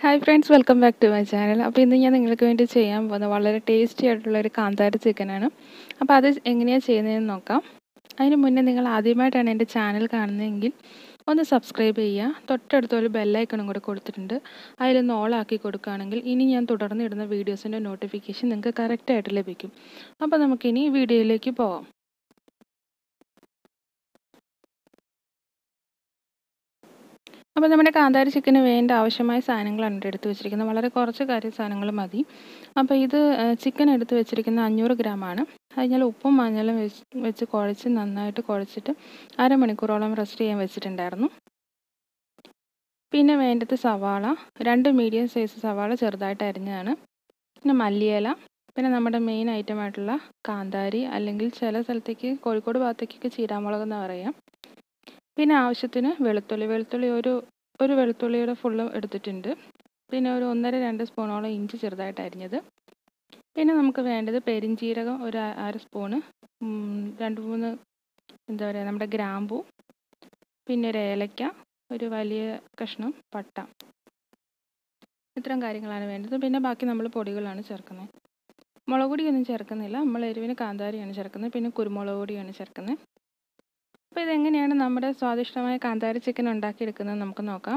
Hi friends, welcome back to my channel. അപ്പോൾ ഇന്ന് ഞാൻ നിങ്ങൾക്ക് വേണ്ടി ചെയ്യാൻ പോകുന്നത് വളരെ ടേസ്റ്റി ആയിട്ടുള്ളൊരു കാന്താരി ചിക്കനാണ്. അപ്പോൾ അത് എങ്ങനെയാണ് ചെയ്യുന്നതെന്ന് നോക്കാം. അതിന് മുന്നേ നിങ്ങൾ ആദ്യമായിട്ടാണ് എൻ്റെ ചാനൽ കാണുന്നതെങ്കിൽ ഒന്ന് സബ്സ്ക്രൈബ് ചെയ്യുക. തൊട്ടടുത്തൊരു ബെല്ലൈക്കണും കൂടെ കൊടുത്തിട്ടുണ്ട്. അതിലൊന്ന് ഓളാക്കി കൊടുക്കുകയാണെങ്കിൽ ഇനി ഞാൻ തുടർന്ന് ഇടുന്ന വീഡിയോസിൻ്റെ നോട്ടിഫിക്കേഷൻ നിങ്ങൾക്ക് കറക്റ്റായിട്ട് ലഭിക്കും. അപ്പോൾ നമുക്കിനി വീഡിയോയിലേക്ക് പോകാം. അപ്പോൾ നമ്മുടെ കാന്താരി ചിക്കന് വേണ്ട ആവശ്യമായ സാധനങ്ങളാണ് എടുത്ത് വെച്ചിരിക്കുന്നത്. വളരെ കുറച്ച് സാധനങ്ങൾ മതി. അപ്പോൾ ഇത് ചിക്കൻ എടുത്ത് വെച്ചിരിക്കുന്ന 500 ഗ്രാമാണ്. അത് ഞാൻ ഉപ്പും മഞ്ഞളും വെച്ച് കുഴച്ച് നന്നായിട്ട് കുഴച്ചിട്ട് അരമണിക്കൂറോളം റെസ്റ്റ് ചെയ്യാൻ വെച്ചിട്ടുണ്ടായിരുന്നു. പിന്നെ വേണ്ടത് സവാള, 2 മീഡിയം സൈസ് സവാള ചെറുതായിട്ട് അരിഞ്ഞതാണ്. പിന്നെ മല്ലിയില, പിന്നെ നമ്മുടെ മെയിൻ ഐറ്റമായിട്ടുള്ള കാന്താരി, അല്ലെങ്കിൽ ചില സ്ഥലത്തേക്ക് കോഴിക്കോട് ഭാഗത്തേക്കൊക്കെ ചീരാമുളക് എന്ന് പറയാം. പിന്നെ ആവശ്യത്തിന് വെളുത്തുള്ളി ഒരു വെളുത്തുള്ളിയുടെ ഫുള്ളും എടുത്തിട്ടുണ്ട്. പിന്നെ ഒരു 1.5-2 സ്പൂണോളം ഇഞ്ചി ചെറുതായിട്ട് അരിഞ്ഞത്. പിന്നെ നമുക്ക് വേണ്ടത് പെരിഞ്ജീരകം ഒരു 1/2 സ്പൂണ്, 2-3 നമ്മുടെ ഗ്രാമ്പൂ, പിന്നെ ഒരു ഏലക്ക, ഒരു വലിയ കഷ്ണം പട്ട. ഇത്രയും കാര്യങ്ങളാണ് വേണ്ടത്. പിന്നെ ബാക്കി നമ്മൾ പൊടികളാണ് ചേർക്കുന്നത്. മുളക് പൊടിയൊന്നും ചേർക്കുന്നില്ല, നമ്മൾ എരിവിന് കാന്താരിയാണ് ചേർക്കുന്നത്. പിന്നെ കുരുമുളക് പൊടിയാണ് ചേർക്കുന്നത്. അപ്പോൾ ഇതെങ്ങനെയാണ് നമ്മുടെ സ്വാദിഷ്ടമായ കാന്താരി ചിക്കൻ ഉണ്ടാക്കിയെടുക്കുന്നത് നമുക്ക് നോക്കാം.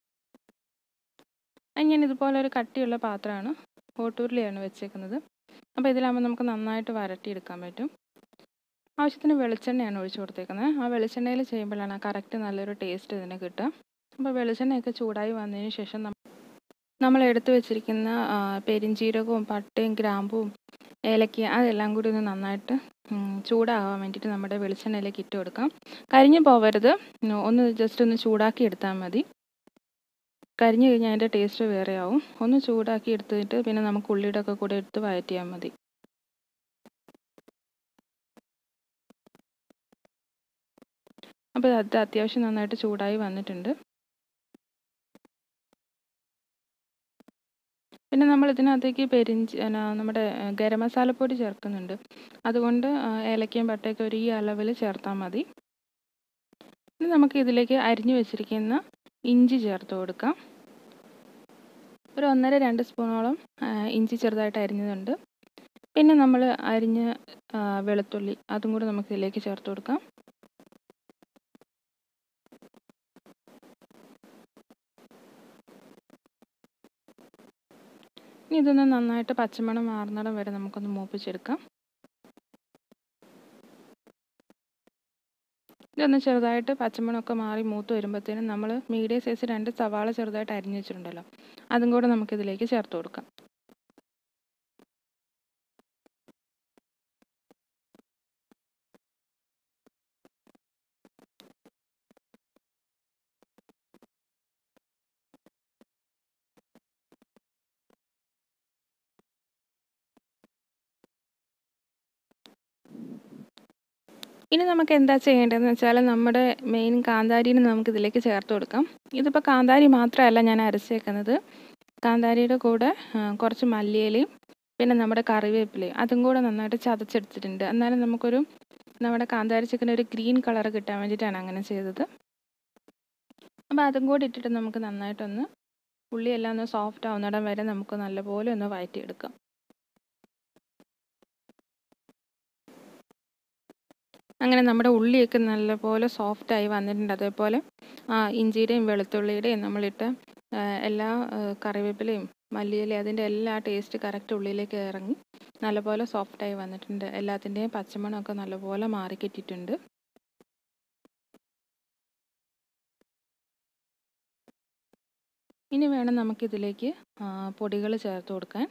ഞാൻ ഇതുപോലെ ഒരു കട്ടിയുള്ള പാത്രമാണ്, ഓട്ടൂരിലാണ് വെച്ചേക്കുന്നത്. അപ്പോൾ ഇതിലാകുമ്പോൾ നമുക്ക് നന്നായിട്ട് വരട്ടിയെടുക്കാൻ പറ്റും. ആവശ്യത്തിന് വെളിച്ചെണ്ണയാണ് ഒഴിച്ചു കൊടുത്തേക്കുന്നത്. ആ വെളിച്ചെണ്ണയിൽ ചെയ്യുമ്പോഴാണ് കറക്റ്റ് നല്ലൊരു ടേസ്റ്റ് ഇതിന് കിട്ടുക. അപ്പോൾ വെളിച്ചെണ്ണയൊക്കെ ചൂടായി വന്നതിന് ശേഷം നമ്മൾ എടുത്തു വെച്ചിരിക്കുന്ന പെരിഞ്ജീരകവും പട്ടയും ഗ്രാമ്പും ഏലക്ക അതെല്ലാം കൂടി ഒന്ന് നന്നായിട്ട് ചൂടാകാൻ വേണ്ടിയിട്ട് നമ്മുടെ വെളിച്ചെണ്ണയിലേക്ക് ഇട്ട് കൊടുക്കാം. കരിഞ്ഞു പോവരുത്, ഒന്ന് ജസ്റ്റ് ഒന്ന് ചൂടാക്കി എടുത്താൽ മതി. കരിഞ്ഞു കഴിഞ്ഞാൽ അതിൻ്റെ ടേസ്റ്റ് വേറെ ആവും. ഒന്ന് ചൂടാക്കി എടുത്തിട്ട് പിന്നെ നമുക്ക് ഉള്ളിയുടെ ഒക്കെ കൂടെ എടുത്ത് വഴറ്റിയാൽ മതി. അപ്പോൾ അത് അത്യാവശ്യം നന്നായിട്ട് ചൂടായി വന്നിട്ടുണ്ട്. പിന്നെ നമ്മൾ ഇതിനകത്തേക്ക് നമ്മുടെ ഗരം മസാലപ്പൊടി ചേർക്കുന്നുണ്ട്. അതുകൊണ്ട് ഏലക്കയും പട്ടയൊക്കെ ഈ അളവിൽ ചേർത്താൽ മതി. ഇനി നമുക്ക് ഇതിലേക്ക് അരിഞ്ഞു വെച്ചിരിക്കുന്ന ഇഞ്ചി ചേർത്ത് കൊടുക്കാം. ഒരു 1.5-2 സ്പൂണോളം ഇഞ്ചി ചെറുതായിട്ട് അരിഞ്ഞതുണ്ട്. പിന്നെ നമ്മൾ അരിഞ്ഞ വെളുത്തുള്ളി അതും കൂടി നമുക്ക് ഇതിലേക്ക് ചേർത്ത് കൊടുക്കാം. ഇനി ഇതൊന്ന് നന്നായിട്ട് പച്ചമണം മാറുന്നിടം വരെ നമുക്കൊന്ന് മൂപ്പിച്ചെടുക്കാം. ഇതൊന്ന് ചെറുതായിട്ട് പച്ചമണമൊക്കെ മാറി മൂത്ത് വരുമ്പോഴത്തേനും നമ്മൾ മീഡിയം സൈസ് 2 സവാള ചെറുതായിട്ട് അരിഞ്ഞ് വെച്ചിട്ടുണ്ടല്ലോ, അതും കൂടെ നമുക്കിതിലേക്ക് ചേർത്ത് കൊടുക്കാം. ഇനി നമുക്ക് എന്താ ചെയ്യേണ്ടതെന്ന് വെച്ചാൽ നമ്മുടെ മെയിൻ കാന്താരിനെ നമുക്കിതിലേക്ക് ചേർത്ത് കൊടുക്കാം. ഇതിപ്പോൾ കാന്താരി മാത്രമല്ല ഞാൻ അരച്ചേക്കുന്നത്, കാന്താരിയുടെ കൂടെ കുറച്ച് മല്ലിയിലയും പിന്നെ നമ്മുടെ കറിവേപ്പിലയും അതും കൂടെ നന്നായിട്ട് ചതച്ചെടുത്തിട്ടുണ്ട്. എന്നാലും നമ്മുടെ കാന്താരി ചിക്കൻ ഒരു ഗ്രീൻ കളർ കിട്ടാൻ വേണ്ടിയിട്ടാണ് അങ്ങനെ ചെയ്തത്. അപ്പോൾ അതും കൂടി ഇട്ടിട്ട് നമുക്ക് നന്നായിട്ടൊന്ന് ഉള്ളിയെല്ലാം ഒന്ന് സോഫ്റ്റ് ആവുന്നിടം വരെ നമുക്ക് നല്ലപോലെ ഒന്ന് വഴറ്റിയെടുക്കാം. അങ്ങനെ നമ്മുടെ ഉള്ളിയൊക്കെ നല്ലപോലെ സോഫ്റ്റായി വന്നിട്ടുണ്ട്. അതേപോലെ ഇഞ്ചിയുടെയും വെളുത്തുള്ളിയുടെയും നമ്മളിട്ട് എല്ലാ കറിവേപ്പിലയും മല്ലിയിലയും അതിൻ്റെ എല്ലാ ടേസ്റ്റ് കറക്റ്റ് ഉള്ളിലേക്ക് ഇറങ്ങി നല്ലപോലെ സോഫ്റ്റായി വന്നിട്ടുണ്ട്. എല്ലാത്തിൻ്റെയും പച്ചമണമൊക്കെ നല്ലപോലെ മാറിക്കിട്ടിട്ടുണ്ട്. ഇനി വേണം നമുക്കിതിലേക്ക് പൊടികൾ ചേർത്ത് കൊടുക്കാൻ.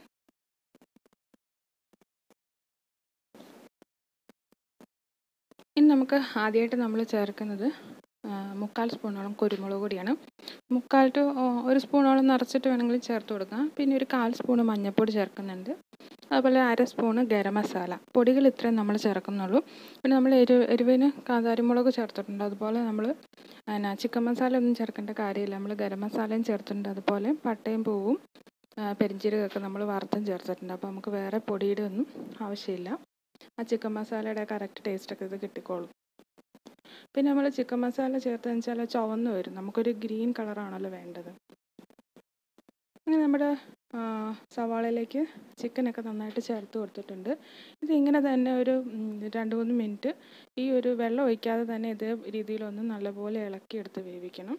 ഇനി നമുക്ക് ആദ്യമായിട്ട് നമ്മൾ ചേർക്കുന്നത് 3/4 സ്പൂണോളം കുരുമുളക് പൊടിയാണ്. 3/4 to 1 സ്പൂണോളം നിറച്ചിട്ട് വേണമെങ്കിൽ ചേർത്ത് കൊടുക്കാം. പിന്നെ ഒരു 1/4 സ്പൂണ് മഞ്ഞൾപ്പൊടി ചേർക്കുന്നുണ്ട്. അതുപോലെ 1/2 സ്പൂണ് ഗരം മസാല. പൊടികൾ ഇത്രയും നമ്മൾ ചേർക്കുന്നുള്ളൂ. പിന്നെ നമ്മൾ എരിവിന് കാന്താരിമുളക് ചേർത്തിട്ടുണ്ട്. അതുപോലെ നമ്മൾ ചിക്കൻ മസാല ഒന്നും ചേർക്കേണ്ട കാര്യമില്ല, നമ്മൾ ഗരം മസാലയും ചേർത്തിട്ടുണ്ട്. അതുപോലെ പട്ടയും പൂവും പെരിഞ്ജീരകമൊക്കെ നമ്മൾ വറുത്തും ചേർത്തിട്ടുണ്ട്. അപ്പോൾ നമുക്ക് വേറെ പൊടിയുടെ ഒന്നും ആവശ്യമില്ല. ആ ചിക്കൻ മസാലയുടെ കറക്റ്റ് ടേസ്റ്റൊക്കെ ഇത് കിട്ടിക്കോളും. പിന്നെ നമ്മൾ ചിക്കൻ മസാല ചേർത്തെന്ന് വെച്ചാൽ ചുവന്ന് വരും, നമുക്കൊരു ഗ്രീൻ കളറാണല്ലോ വേണ്ടത്. അങ്ങനെ നമ്മുടെ സവാളയിലേക്ക് ചിക്കനൊക്കെ നന്നായിട്ട് ചേർത്ത് കൊടുത്തിട്ടുണ്ട്. ഇതിങ്ങനെ തന്നെ ഒരു 2-3 മിനിറ്റ് ഈ ഒരു വെള്ളം ഒഴിക്കാതെ തന്നെ ഇതേ രീതിയിലൊന്ന് നല്ലപോലെ ഇളക്കിയെടുത്ത് വേവിക്കണം.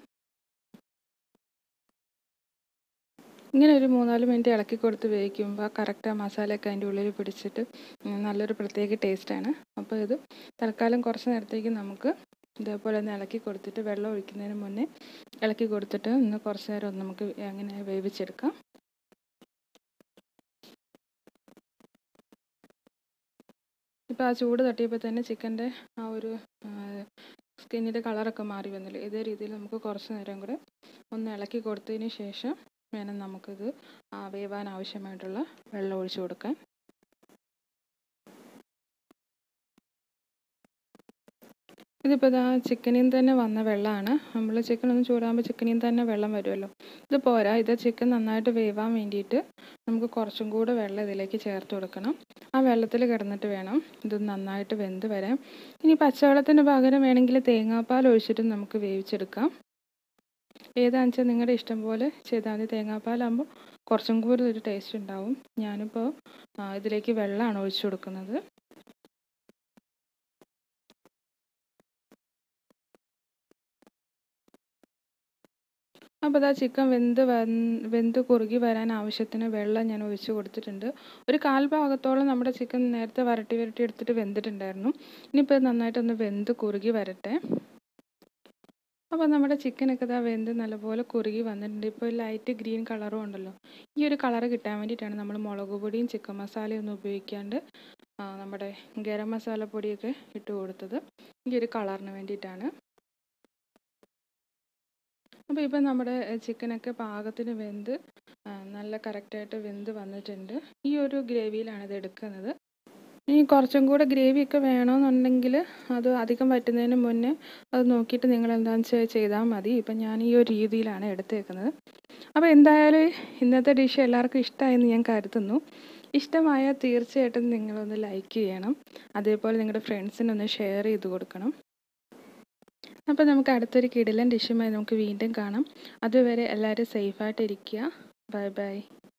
ഇങ്ങനെ ഒരു 3-4 മിനിറ്റ് ഇളക്കി കൊടുത്ത് വേവിക്കുമ്പോൾ കറക്റ്റ് ആ മസാലയൊക്കെ അതിൻ്റെ ഉള്ളിൽ പിടിച്ചിട്ട് നല്ലൊരു പ്രത്യേക ടേസ്റ്റാണ്. അപ്പോൾ ഇത് തൽക്കാലം കുറച്ച് നേരത്തേക്ക് നമുക്ക് ഇതേപോലെ ഒന്ന് ഇളക്കി കൊടുത്തിട്ട് വെള്ളം ഒഴിക്കുന്നതിന് മുന്നേ ഇളക്കി കൊടുത്തിട്ട് കുറച്ച് നേരം ഒന്ന് നമുക്ക് അങ്ങനെ വേവിച്ചെടുക്കാം. ഇപ്പോൾ ആ ചൂട് തട്ടിയപ്പോൾ തന്നെ ചിക്കൻ്റെ ആ ഒരു സ്കിന്നിൻ്റെ കളറൊക്കെ മാറി വന്നില്ലേ. ഇതേ രീതിയിൽ നമുക്ക് കുറച്ച് നേരം കൂടെ ഒന്ന് ഇളക്കി കൊടുത്തതിന് ശേഷം വേണം നമുക്കിത് വേവാൻ ആവശ്യമായിട്ടുള്ള വെള്ളം ഒഴിച്ചു കൊടുക്കാൻ. ഇതിപ്പോൾ ഇതാ ചിക്കനിൽ നിന്ന് തന്നെ വന്ന വെള്ളമാണ്. നമ്മൾ ചിക്കൻ ഒന്ന് ചൂടാകുമ്പോൾ ചിക്കനിൽ നിന്ന് തന്നെ വെള്ളം വരുമല്ലോ. ഇത് പോരാ, ഇത് ചിക്കൻ നന്നായിട്ട് വേവാൻ വേണ്ടിയിട്ട് നമുക്ക് കുറച്ചും കൂടെ വെള്ളം ഇതിലേക്ക് ചേർത്ത് കൊടുക്കണം. ആ വെള്ളത്തിൽ കിടന്നിട്ട് വേണം ഇത് നന്നായിട്ട് വെന്ത് വരാൻ. ഇനി പച്ചവെള്ളത്തിന് പകരം വേണമെങ്കിൽ തേങ്ങാപ്പാൽ ഒഴിച്ചിട്ട് നമുക്ക് വേവിച്ചെടുക്കാം. ഏതാണെന്ന് വെച്ചാൽ നിങ്ങളുടെ ഇഷ്ടം പോലെ ചെയ്താൽ മതി. തേങ്ങാപ്പാലാകുമ്പോൾ കുറച്ചും കൂടി ഒരു ടേസ്റ്റ് ഉണ്ടാവും. ഞാനിപ്പോൾ ഇതിലേക്ക് വെള്ളമാണ് ഒഴിച്ചു കൊടുക്കുന്നത്. അപ്പോൾ ഇതാ ചിക്കൻ വെന്ത് കുറുകി വരാൻ ആവശ്യത്തിന് വെള്ളം ഞാൻ ഒഴിച്ച് കൊടുത്തിട്ടുണ്ട്. ഒരു 1/4 ഭാഗത്തോളം നമ്മുടെ ചിക്കൻ നേരത്തെ വരട്ടി എടുത്തിട്ട് വെന്തിട്ടുണ്ടായിരുന്നു. ഇനിയിപ്പോൾ ഇത് നന്നായിട്ടൊന്ന് വെന്ത് കുറുകി വരട്ടെ. അപ്പോൾ നമ്മുടെ ചിക്കനൊക്കെ ഇതാ വെന്ത് നല്ലപോലെ കുറുകി വന്നിട്ടുണ്ട്. ഇപ്പോൾ ലൈറ്റ് ഗ്രീൻ കളറും ഉണ്ടല്ലോ. ഈ ഒരു കളറ് കിട്ടാൻ വേണ്ടിയിട്ടാണ് നമ്മൾ മുളക് പൊടിയും ചിക്കൻ മസാലയും ഒന്നും ഉപയോഗിക്കാണ്ട് നമ്മുടെ ഗരം മസാല പൊടിയൊക്കെ ഇട്ട് കൊടുത്തത്. ഈ ഒരു കളറിന് വേണ്ടിയിട്ടാണ്. അപ്പോൾ ഇപ്പം നമ്മുടെ ചിക്കനൊക്കെ പാകത്തിന് വെന്ത് നല്ല കറക്റ്റായിട്ട് വെന്ത് വന്നിട്ടുണ്ട്. ഈ ഒരു ഗ്രേവിയിലാണ് ഇത് എടുക്കുന്നത്. ഇനി കുറച്ചും കൂടെ ഗ്രേവിയൊക്കെ വേണമെന്നുണ്ടെങ്കിൽ അത് അധികം വറ്റുന്നതിന് മുന്നേ അത് നോക്കിയിട്ട് നിങ്ങൾ എന്താണെന്ന് ചെയ്താൽ മതി. ഇപ്പം ഞാൻ ഈ ഒരു രീതിയിലാണ് എടുത്തേക്കുന്നത്. അപ്പോൾ എന്തായാലും ഇന്നത്തെ ഡിഷ് എല്ലാവർക്കും ഇഷ്ടമായെന്ന് ഞാൻ കരുതുന്നു. ഇഷ്ടമായാൽ തീർച്ചയായിട്ടും നിങ്ങളൊന്ന് ലൈക്ക് ചെയ്യണം. അതേപോലെ നിങ്ങളുടെ ഫ്രണ്ട്സിനൊന്ന് ഷെയർ ചെയ്ത് കൊടുക്കണം. അപ്പോൾ നമുക്ക് അടുത്തൊരു കിടിലൻ ഡിഷുമായി നമുക്ക് വീണ്ടും കാണാം. അതുവരെ എല്ലാവരും സേഫായിട്ടിരിക്കുക. Bye bye.